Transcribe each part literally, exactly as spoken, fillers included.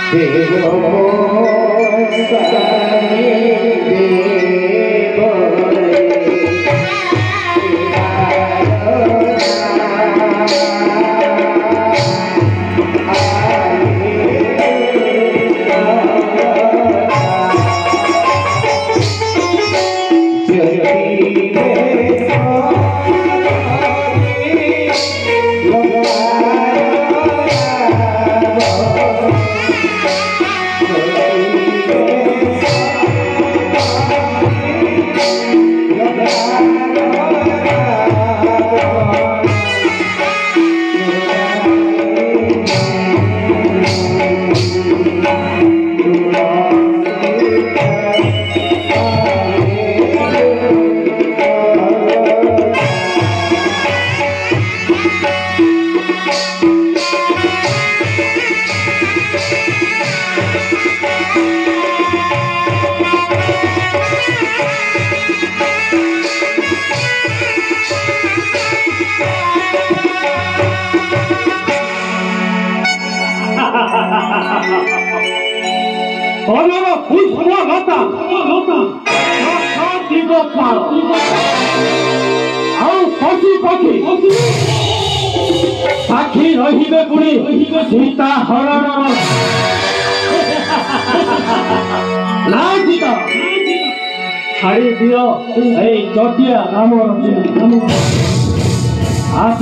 साक्षी रही पुणी सीता हरण ना सीता छाड़ी दियो चटिया नाम आस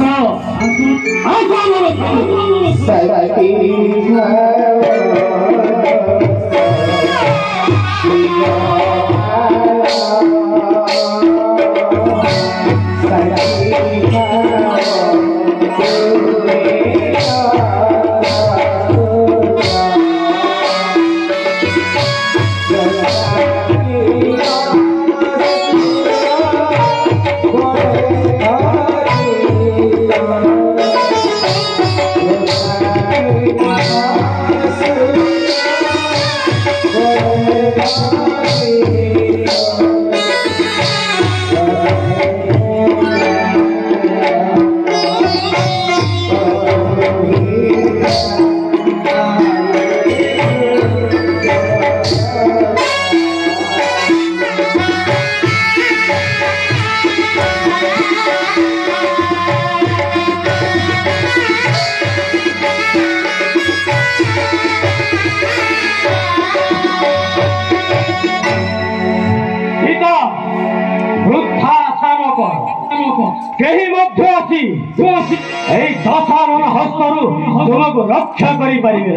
दशारण हस्तरू तुमको रक्षा करी पारिबे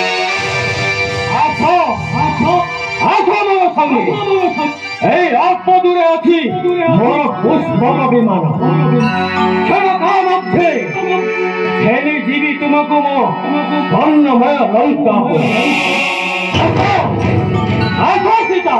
आस आस मोर संगी ए अल्प दूरे अच्छी मोर पुष्पक विमान क्षणका मध्ये खेली जीवी तुमको मो धन्यमय लंका आस सीता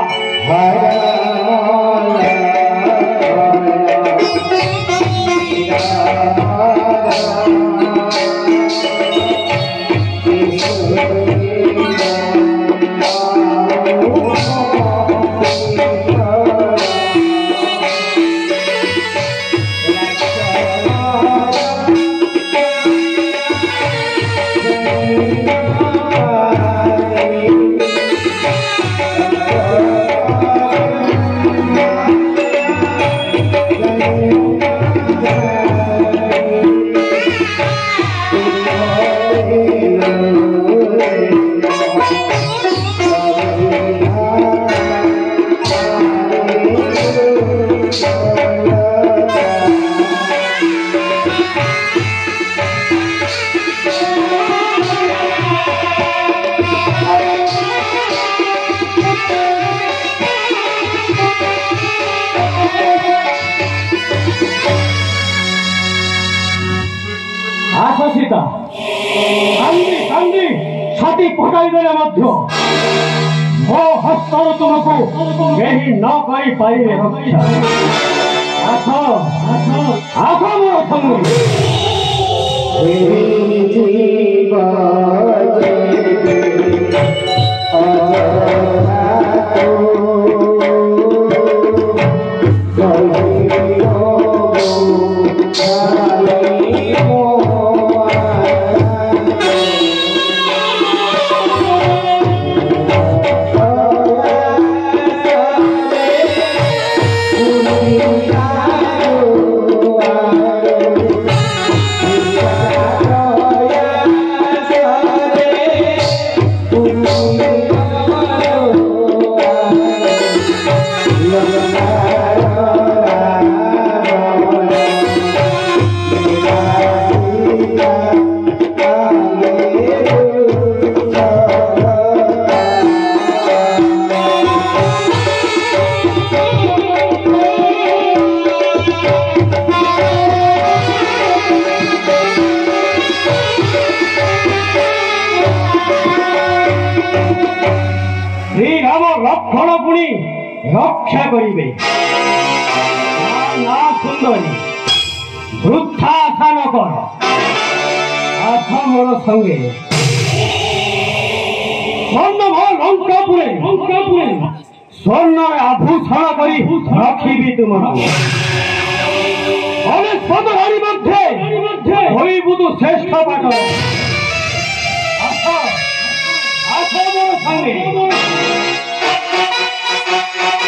सीता कांदी कांदी छाती पकाई देने मध्य मो हस्तर तुमको यही न करी पाइबे आस आस मोर संगी Oh লক্ষণ পুনি রক্ষা করিবে না সুন্দরী বৃদ্ধা আশা নকর আস মোর সঙ্গে স্বর্ণময় লঙ্কাপুরে লঙ্কাপুরে স্বর্ণের আভূষণ করি রাখিবি তোমাকে অনেক সদরানি মধ্যে হইবু শ্রেষ্ঠ পাঠ